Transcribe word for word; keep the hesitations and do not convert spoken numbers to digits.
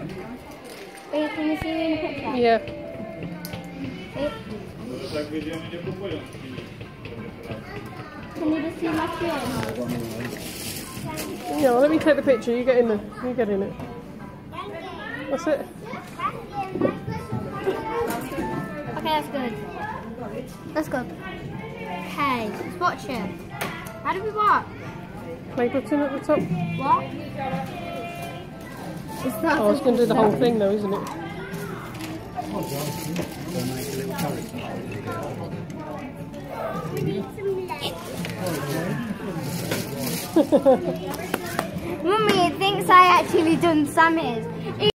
Wait, can you see me in the picture? Yeah. Wait. Can you just see my screen? Yeah, well, let me take the picture. You get in there. You get in it. That's it. Okay, that's good. That's good. Okay, let's watch it. How do we watch? Play button at the top. What? It's not Oh, it's going to do the whole thing though, isn't it? We need some legs. Mummy thinks I actually done Sammy's.